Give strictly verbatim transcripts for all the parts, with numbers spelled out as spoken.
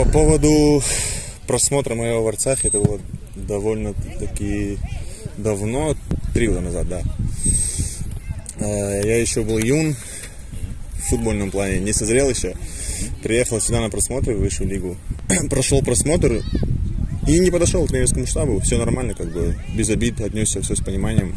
поводу просмотра моего в Арцахе, это было довольно-таки давно, три года назад, да. Я еще был юн, в футбольном плане, не созрел еще. Приехал сюда на просмотр в высшую лигу. Прошел просмотр и не подошел к тренерскому штабу. Все нормально, как бы, без обид, отнесся все с пониманием.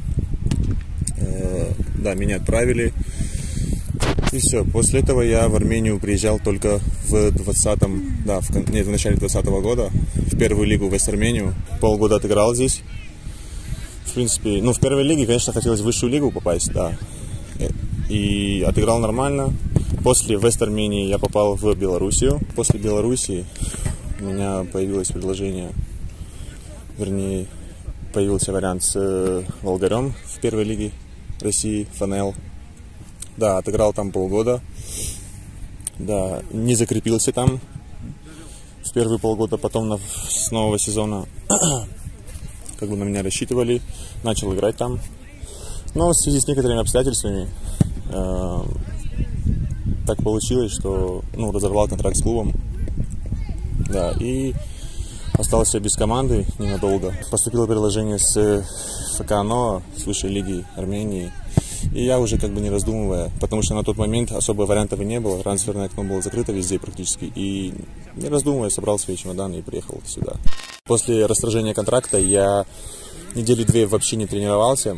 Да, меня отправили. И все. После этого я в Армению приезжал только в двадцатом, да, в, нет, в начале двадцатого года, в первую лигу в Вест-Армению. Полгода отыграл здесь. В принципе, ну, в первой лиге, конечно, хотелось в высшую лигу попасть, да. И отыграл нормально. После Вест-Армении я попал в Белоруссию. После Белоруссии у меня появилось предложение, вернее, появился вариант с Волгарем в первой лиге России, ФНЛ. Да, отыграл там полгода. Да, не закрепился там в первые полгода. Потом на, с нового сезона как бы на меня рассчитывали. Начал играть там. Но в связи с некоторыми обстоятельствами э, так получилось, что ну, разорвал контракт с клубом. Да, и остался без команды ненадолго. Поступило предложение с ФК НОА, с высшей лиги Армении. И я уже как бы не раздумывая, потому что на тот момент особо вариантов и не было. Трансферное окно было закрыто везде практически. И не раздумывая, собрал свои чемоданы и приехал сюда. После расторжения контракта я недели две вообще не тренировался.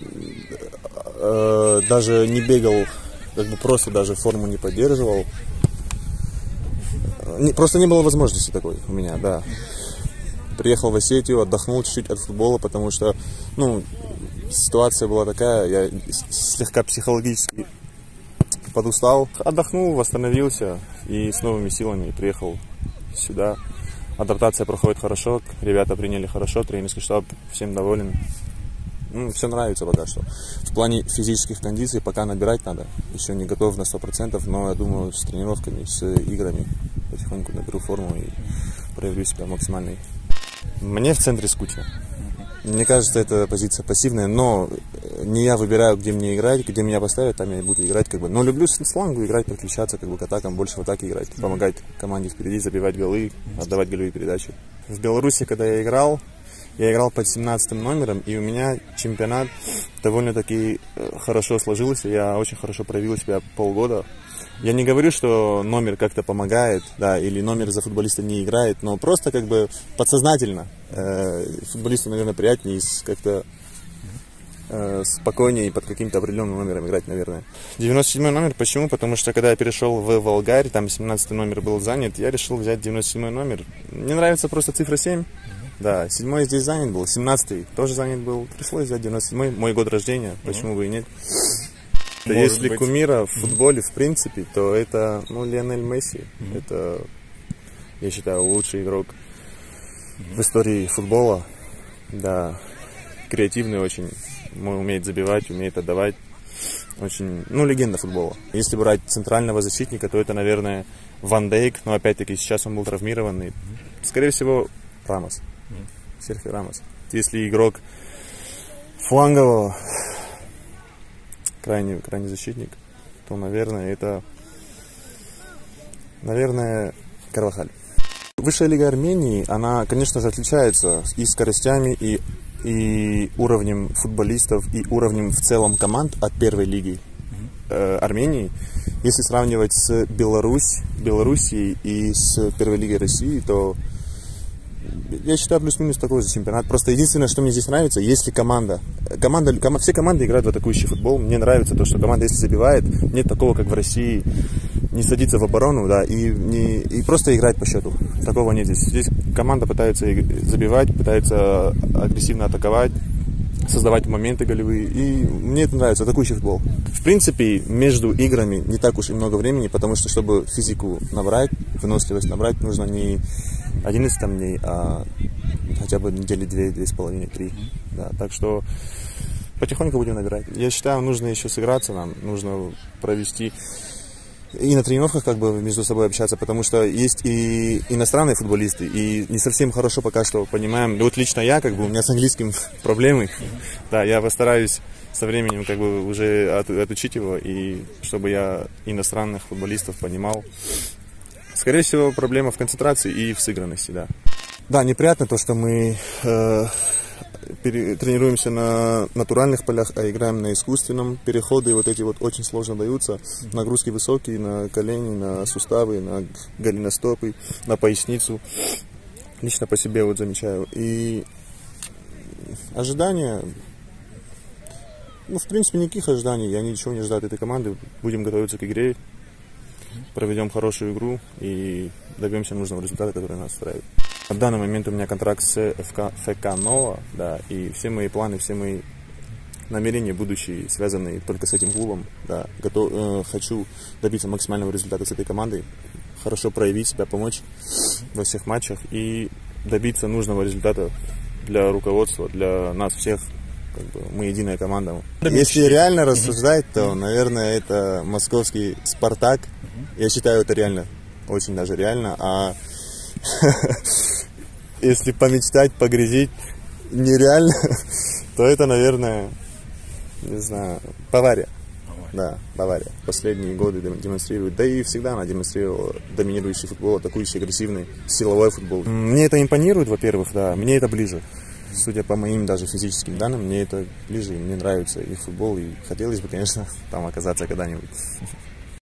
Даже не бегал, как бы просто даже форму не поддерживал. Просто не было возможности такой у меня, да. Приехал в Осетию, отдохнул чуть-чуть от футбола, потому что, ну, ситуация была такая, я слегка психологически подустал. Отдохнул, восстановился и с новыми силами приехал сюда. Адаптация проходит хорошо, ребята приняли хорошо, тренерский штаб всем доволен. Ну, все нравится пока что. В плане физических кондиций пока набирать надо. Еще не готов на сто процентов, но я думаю, с тренировками, с играми потихоньку наберу форму и проявлю себя максимальной. Мне в центре скучно. Мне кажется, это позиция пассивная, но не я выбираю, где мне играть, где меня поставят, там я буду играть, как бы. Но люблю с флангу играть, подключаться, как бы, к атакам, больше в атаке играть, помогать команде впереди, забивать голы, отдавать голевые передачи. В Беларуси, когда я играл, я играл под семнадцатым номером, и у меня чемпионат довольно-таки хорошо сложился, я очень хорошо проявил себя полгода. Я не говорю, что номер как-то помогает, да, или номер за футболиста не играет, но просто как бы подсознательно э, футболисту, наверное, приятнее как-то э, спокойнее под каким-то определенным номером играть, наверное. девяносто седьмой номер, почему? Потому что когда я перешел в Волгарь, там семнадцатый номер был занят, я решил взять девяносто седьмой номер. Мне нравится просто цифра семь. Да, седьмой здесь занят был, семнадцатый тоже занят был, пришлось взять девяносто седьмой, мой год рождения, почему бы и нет. Может Если быть. Кумира в футболе, в принципе, то это, ну, Лионель Месси. Mm-hmm. Это, я считаю, лучший игрок mm-hmm. в истории футбола. Да, креативный очень, умеет забивать, умеет отдавать. Очень, ну, легенда футбола. Если брать центрального защитника, то это, наверное, Ван Дейк. Но опять-таки сейчас он был травмированный. Mm-hmm. Скорее всего, Рамос. Mm-hmm. Серхио Рамос. Если игрок флангового, крайний, крайний защитник, то, наверное, это, наверное, Карвахаль. Высшая лига Армении, она, конечно же, отличается и скоростями, и, и уровнем футболистов, и уровнем в целом команд от первой лиги э, Армении. Если сравнивать с Беларусь, Белоруссией и с первой лигой России, то я считаю, плюс-минус такой же чемпионат. Просто единственное, что мне здесь нравится, если команда, команда ком, все команды играют в атакующий футбол. Мне нравится то, что команда, если забивает, нет такого, как в России, не садиться в оборону, да, и, не, и просто играть по счету. Такого нет здесь. Здесь команда пытается забивать, пытается агрессивно атаковать, создавать моменты голевые. И мне это нравится, атакующий футбол. В принципе, между играми не так уж и много времени, потому что, чтобы физику набрать, выносливость набрать, нужно не одиннадцать дней, а хотя бы недели две, две с половиной, три. Да, так что потихоньку будем набирать. Я считаю, нужно еще сыграться нам, нужно провести и на тренировках как бы между собой общаться, потому что есть и иностранные футболисты, и не совсем хорошо пока что понимаем. Вот лично я, как бы, у меня с английским проблемы. Да, я постараюсь со временем как бы уже от, отучить его, и чтобы я иностранных футболистов понимал, с Скорее всего, проблема в концентрации и в сыгранности, да. Да, неприятно то, что мы э, пере, тренируемся на натуральных полях, а играем на искусственном. Переходы вот эти вот очень сложно даются. Нагрузки высокие на колени, на суставы, на голеностопы, на поясницу. Лично по себе вот замечаю. И ожидания... Ну, в принципе, никаких ожиданий. Я ничего не жду от этой команды. Будем готовиться к игре. Проведем хорошую игру и добьемся нужного результата, который нас устраивает. В данный момент у меня контракт с эф ка, эф ка Нова, да, и все мои планы, все мои намерения будущие, связанные только с этим клубом, да, готов, э, хочу добиться максимального результата с этой командой, хорошо проявить себя, помочь во всех матчах и добиться нужного результата для руководства, для нас всех. Как бы мы единая команда. Если реально рассуждать, то, наверное, это московский «Спартак». Я считаю, это реально, очень даже реально. А если помечтать, погрезить нереально, то это, наверное, не знаю, Бавария. Да, Бавария. Последние годы демонстрирует, да и всегда она демонстрировала доминирующий футбол, атакующий, агрессивный, силовой футбол. Мне это импонирует, во-первых, да, мне это ближе. Судя по моим даже физическим данным, мне это ближе, мне нравится и футбол, и хотелось бы, конечно, там оказаться когда-нибудь.